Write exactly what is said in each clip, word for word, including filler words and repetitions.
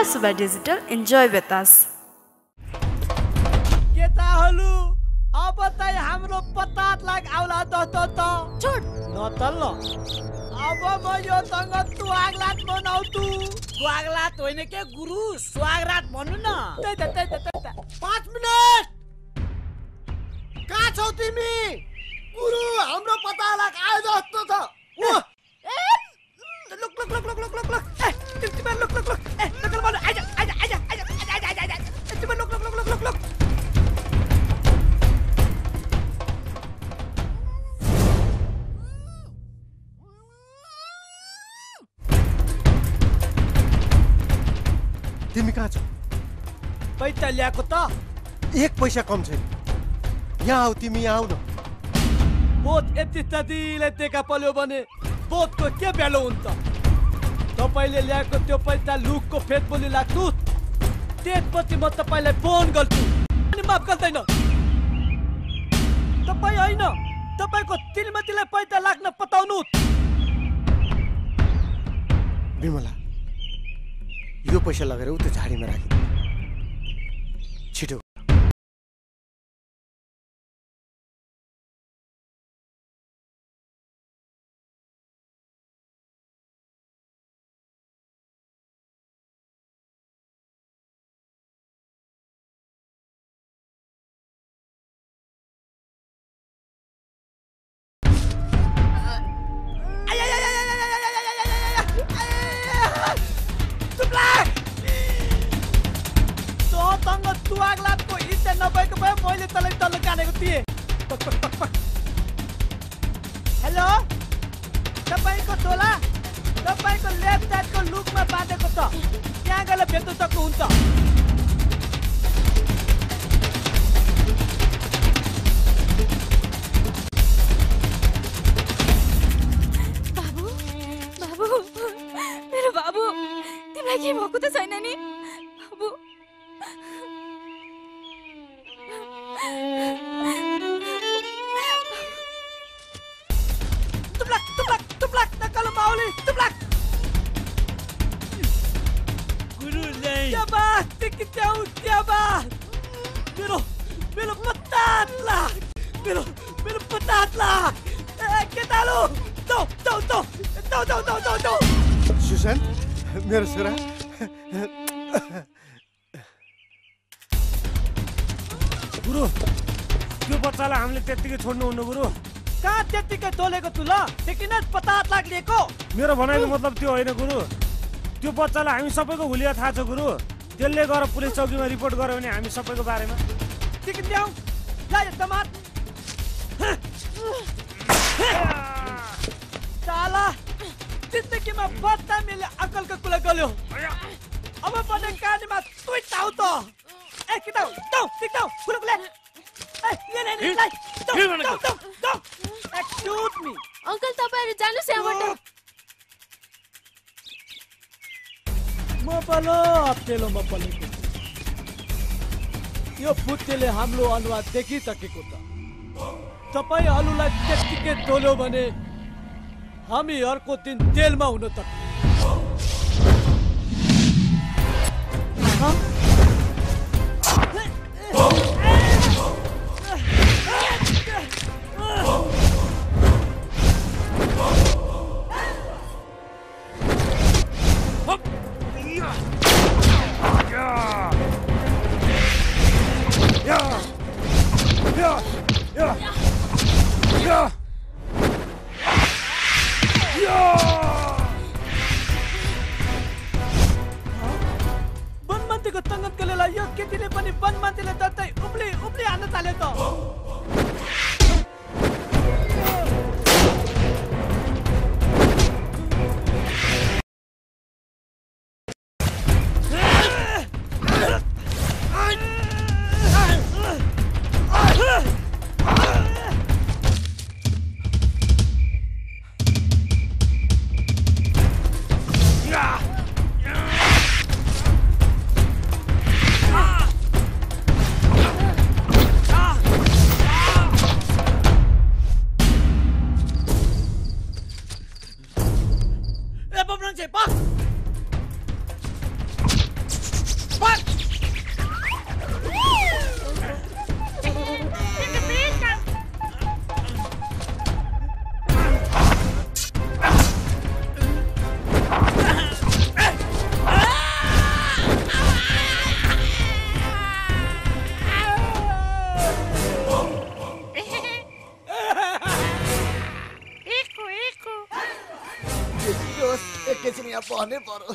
Subba Digital. Enjoy with us. अब तै हाम्रो पचास लाख आउला त त त छोड न त ल अब म यो सँग सुहागरात मनाउ तु सुहागरात होइन के गुरु सुहागरात भन्नु न तै त तै त तै त पाँच मिनेट कहाँ छौ तिमी गुरु हाम्रो पचास लाख आयो जस्तो छ ए लुक लुक लुक लुक लुक लुक लुक ए तिमी लुक लुक लुक ए नकल बोल आइजा आइजा आइजा आइजा आइजा आइजा तिमी लुक लुक लुक लुक लुक लुक तिमी कहाँ छौ पैसा ल्याएको त एक पैसा कम छैन यहाँ आऊ तिमी यहाँ आऊ न बोत यति ततिले टेका पर्यो भने बोतको के भ्यालु हुन्छ तपाईले ल्याएको त्यो पैसा लुकको फेद बोली लाग्छु त्यसपछि म तपाईलाई फोन गर्छु अनि माफ गर्दैन तपाई हैन तपाईको श्रीमतीलाई पैसा लाग्न पताउनु बिमला यो पैसा लगेर उ त्यो झाडीमा राखिदिनु छिटो हेलो तपाईको छोला तपाईको लेफ्ट साइडको लुकमा बाँधेको छ त्यहाँ गएर भेट्न सक्नुहुन्छ बाबु बाबु मेरो बाबु तिमीलाई के भएको त छैन नि बाबु मेरो मेरो पचास लाख मेरो मेरो पचास लाख के तालु जाऊ जाऊ जाऊ जाऊ जाऊ जाऊ जाऊ जाऊ सुशान्त मेरो छोरा गुरु त्यो बच्चालाई हामीले त्यतिकै छोड्नु हुन्न गुरु कहाँ त्यतिकै तोलेको तु ल किन पचास लाख लिएको मेरो भनाइको मतलब त्यो होइन गुरु त्यो बच्चालाई हामी सबैको हुलिया थाहा छ गुरु त्यसले गएर पुलिस चौकीमा रिपोर्ट गर्यो भने हामी सबैको बारेमा टिकट ल्याऊ ला यो टमाट साला जिन्दगीमा बच्चा मिले अकलको कुरा गर्यो अब पनि कानीमा तुई ताउ त ए किताउ ताउ किताउ कुलो कुले ए ले ले ले जाऊ जाऊ जाऊ एक्सक्यूज मी अंकल तपाईहरु जानुस् यहाँबाट म पलो अप्टेलो म पलेको यो पुत्तेले हाम्रो अनुहार देखिसकेको त तपाईहरुलाई त्यतिकै तोल्यो भने हामी अर्को दिन जेलमा हुन सक्छौँ वनमन्त्रीको तङ्गत गरेला यो केटीले पनि वनमन्त्रीले जस्तै उब्ली उब्ली हान्न थाल्यो त एकैछिन यहाँ बहनै पर्यो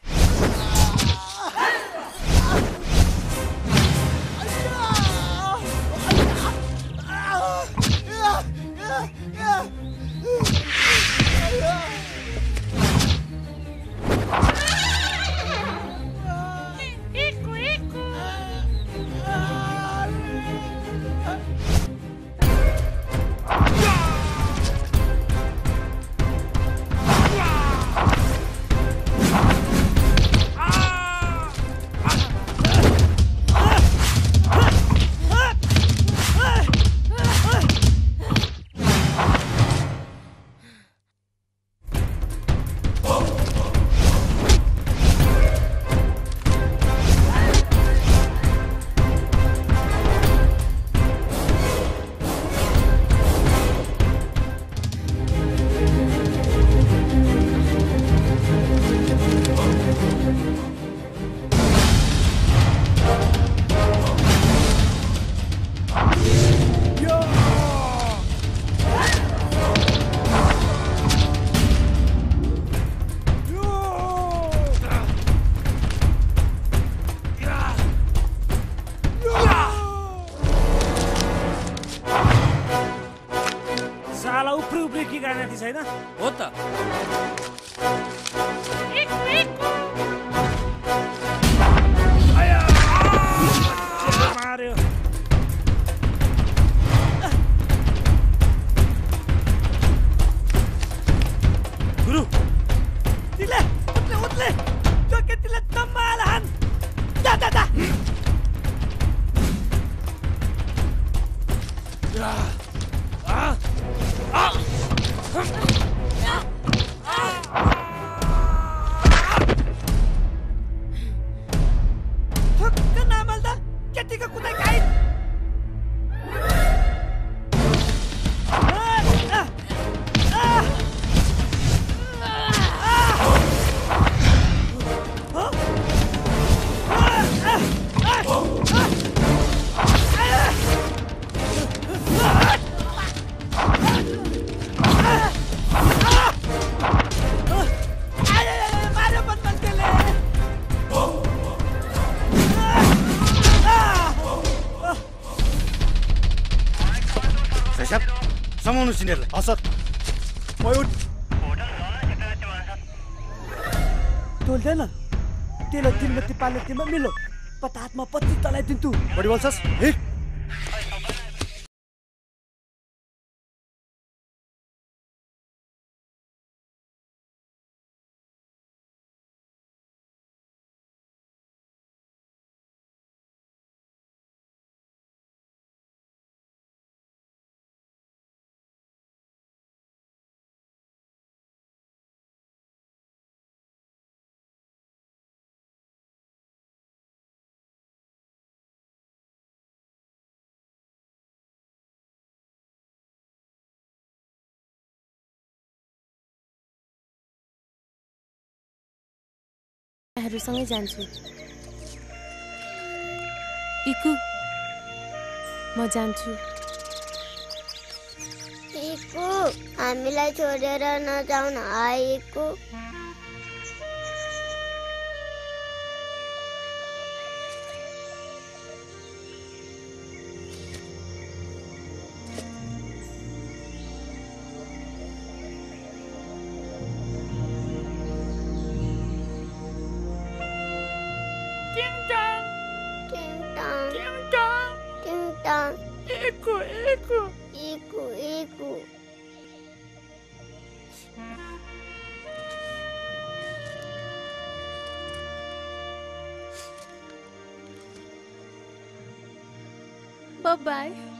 छैन हो त मार्यो गुरु तिले उतले उतले जो के तिले तम्माल हान दा दा दा या आ आ ठक्क नामल्दा केटीको कुनै खाइ समाउनु सिनेरलाई हसर मयुट तोल्दैन तेल तिनमा तिपाले तिमा मिलो पतातमा पच्चीस तलाई दिन्छु बढी बोल्छस् हिट सँगै जान्छु इकु म जान्छु इकु हामीलाई छोडेर नजाऊ न इकु Iku, iku, iku, iku. Bye bye.